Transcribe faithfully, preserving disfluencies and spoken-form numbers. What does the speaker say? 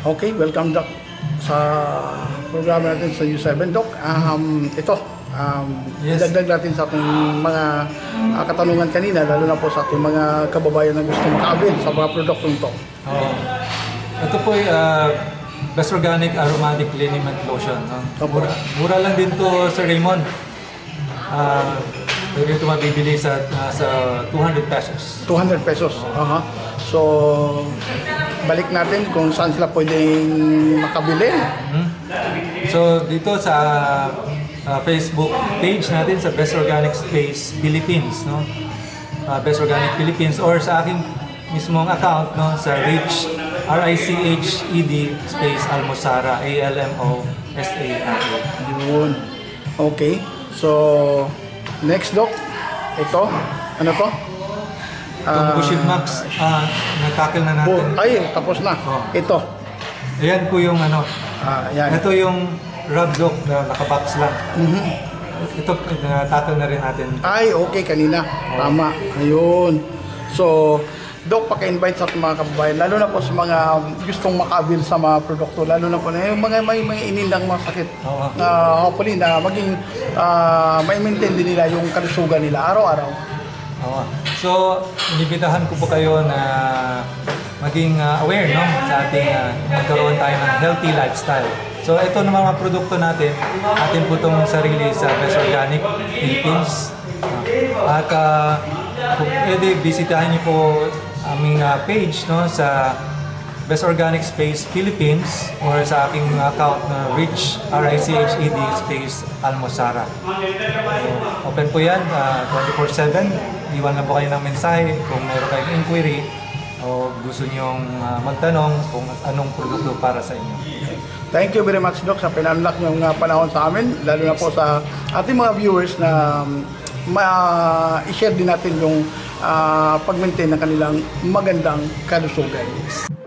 Okay, welcome Doc sa programa natin sa U seven Doc. Um, ito, um, Yes. idagdag natin sa ating mga uh, katanungan kanina, lalo na po sa ating mga kababayan na gusto makaabil sa mga produktong ito. Oh. Ito po ay uh, Best Organic Aromatic Liniment Lotion. No? Opo. Mura, mura lang din to, Sir Raymond. Uh, Pwede ito mabibili sa, uh, sa two hundred pesos. two hundred pesos. Aha. So, balik natin kung saan sila pwedeng makabili. Hmm? So dito sa uh, Facebook page natin sa Best Organic Space Philippines, no? Uh, Best Organic Philippines, or sa aking mismong account, no, sa Rich R I C H E D space Almosara, A L M O S A R A. Yun. Okay. So, next Doc, ito, ano to? Itong Bushid Max, uh, nagtakil na Oh, natin. ay, tapos na. Oh. Ito. Ayan po yung ano, Ah, yan. ito yung rub doc na nakabox lang. Mhm. Ito, natakil na rin natin. Ay, okay, kanina. Tama. Ayun. So, Doc, paka-invite sa ating mga kababayan, lalo na po sa mga gustong makabil sa mga produkto, lalo na po na yung mga may, may inindang mga sakit. Oo. Na hopefully na maging uh, mai-maintain din nila yung kalusugan nila araw-araw. Oo. So, inibitahan ko po kayo na maging uh, aware, no, sa ating uh, magkaroon tayo ng healthy lifestyle. So, ito na mga produkto natin, atin po itong sarili sa Best Organic Philippines. Uh, at uh, kung pwede, bisitahin niyo po aming uh, page, no, sa Best Organic Space Philippines, or sa aking account na Rich R I C H E D space Almosara. So, open po yan uh, twenty-four seven. Iwan na po kayo ng mensahe kung meron kayong inquiry o gusto nyong uh, magtanong kung anong produkto para sa inyo. Thank you very much, Doc, sa pinanlak niyong uh, panahon sa amin, lalo na po sa ating mga viewers na um, ma-share din natin yung uh, pag-maintain ng kanilang magandang kalusugan.